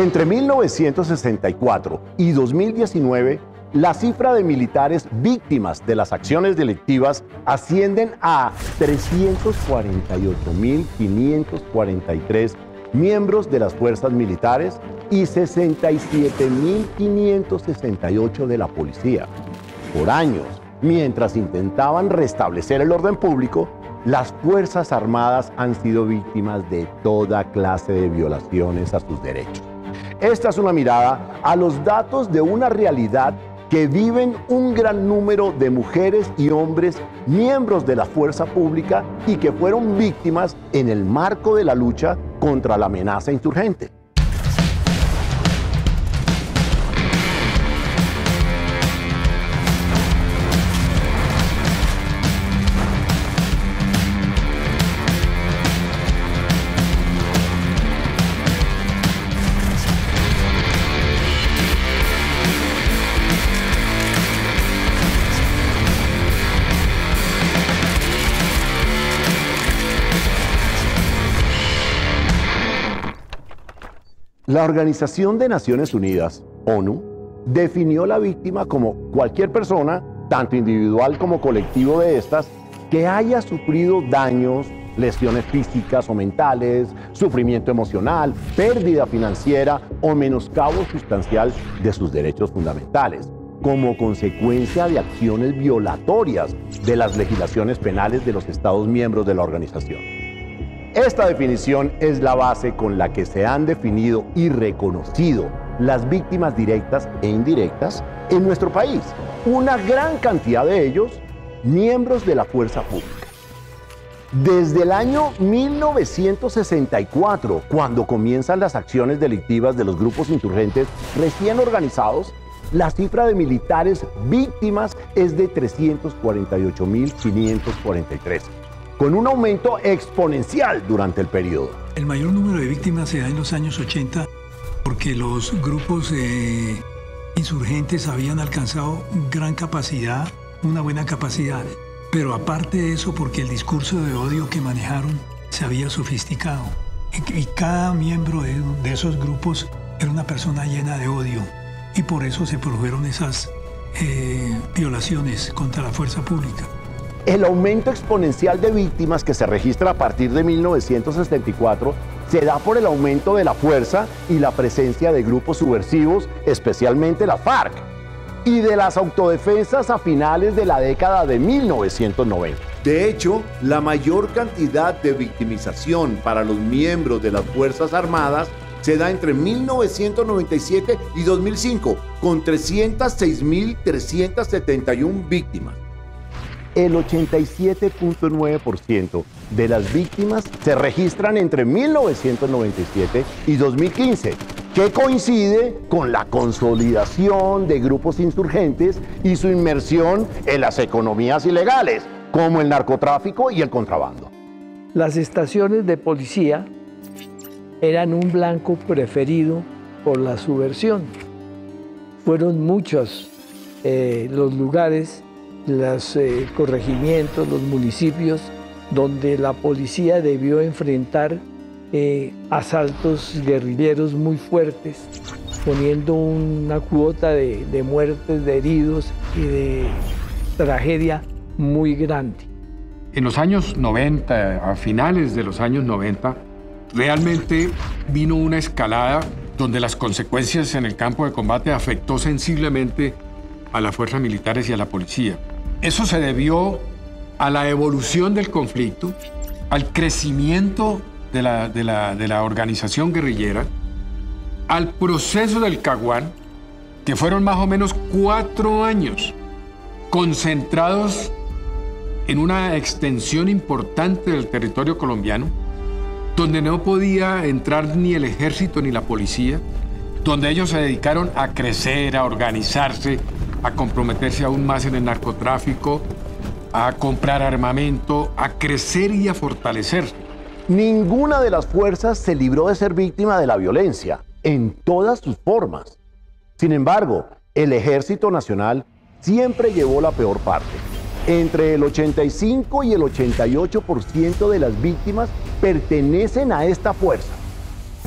Entre 1964 y 2019, la cifra de militares víctimas de las acciones delictivas ascienden a 348.543 miembros de las fuerzas militares y 67.568 de la policía. Por años, mientras intentaban restablecer el orden público, las Fuerzas Armadas han sido víctimas de toda clase de violaciones a sus derechos. Esta es una mirada a los datos de una realidad que viven un gran número de mujeres y hombres miembros de la fuerza pública y que fueron víctimas en el marco de la lucha contra la amenaza insurgente. La Organización de Naciones Unidas, ONU, definió la víctima como cualquier persona, tanto individual como colectivo de estas, que haya sufrido daños, lesiones físicas o mentales, sufrimiento emocional, pérdida financiera o menoscabo sustancial de sus derechos fundamentales, como consecuencia de acciones violatorias de las legislaciones penales de los Estados miembros de la organización. Esta definición es la base con la que se han definido y reconocido las víctimas directas e indirectas en nuestro país. Una gran cantidad de ellos, miembros de la fuerza pública. Desde el año 1964, cuando comienzan las acciones delictivas de los grupos insurgentes recién organizados, la cifra de militares víctimas es de 348.543. con un aumento exponencial durante el periodo. El mayor número de víctimas se da en los años 80 porque los grupos insurgentes habían alcanzado gran capacidad, una buena capacidad, pero aparte de eso porque el discurso de odio que manejaron se había sofisticado y cada miembro de esos grupos era una persona llena de odio y por eso se produjeron esas violaciones contra la fuerza pública. El aumento exponencial de víctimas que se registra a partir de 1964 se da por el aumento de la fuerza y la presencia de grupos subversivos, especialmente la FARC, y de las autodefensas a finales de la década de 1990. De hecho, la mayor cantidad de victimización para los miembros de las Fuerzas Armadas se da entre 1997 y 2005, con 306.371 víctimas. El 87.9% de las víctimas se registran entre 1997 y 2015, que coincide con la consolidación de grupos insurgentes y su inmersión en las economías ilegales, como el narcotráfico y el contrabando. Las estaciones de policía eran un blanco preferido por la subversión. Fueron muchos los lugares, los corregimientos, los municipios, donde la policía debió enfrentar asaltos guerrilleros muy fuertes, poniendo una cuota de muertes, de heridos y de tragedia muy grande. En los años 90, a finales de los años 90, realmente vino una escalada donde las consecuencias en el campo de combate afectó sensiblemente a las fuerzas militares y a la policía. Eso se debió a la evolución del conflicto, al crecimiento de la organización guerrillera, al proceso del Caguán, que fueron más o menos 4 años concentrados en una extensión importante del territorio colombiano, donde no podía entrar ni el ejército ni la policía, donde ellos se dedicaron a crecer, a organizarse, a comprometerse aún más en el narcotráfico, a comprar armamento, a crecer y a fortalecerse. Ninguna de las fuerzas se libró de ser víctima de la violencia, en todas sus formas. Sin embargo, el Ejército Nacional siempre llevó la peor parte. Entre el 85 y el 88% de las víctimas pertenecen a esta fuerza.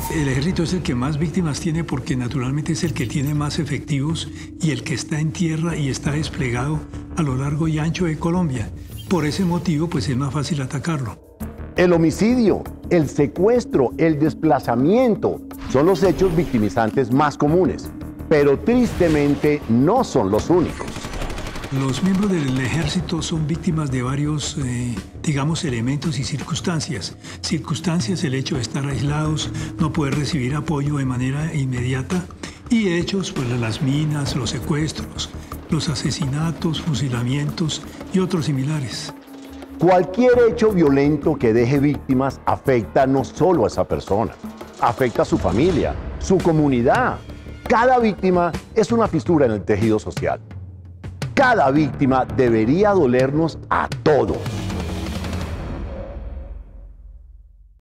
El ejército es el que más víctimas tiene porque naturalmente es el que tiene más efectivos y el que está en tierra y está desplegado a lo largo y ancho de Colombia. Por ese motivo, pues es más fácil atacarlo. El homicidio, el secuestro, el desplazamiento son los hechos victimizantes más comunes, pero tristemente no son los únicos. Los miembros del ejército son víctimas de varios, digamos, elementos y circunstancias. Circunstancias, el hecho de estar aislados, no poder recibir apoyo de manera inmediata, y hechos, pues las minas, los secuestros, los asesinatos, fusilamientos y otros similares. Cualquier hecho violento que deje víctimas afecta no solo a esa persona, afecta a su familia, su comunidad. Cada víctima es una fisura en el tejido social. Cada víctima debería dolernos a todos.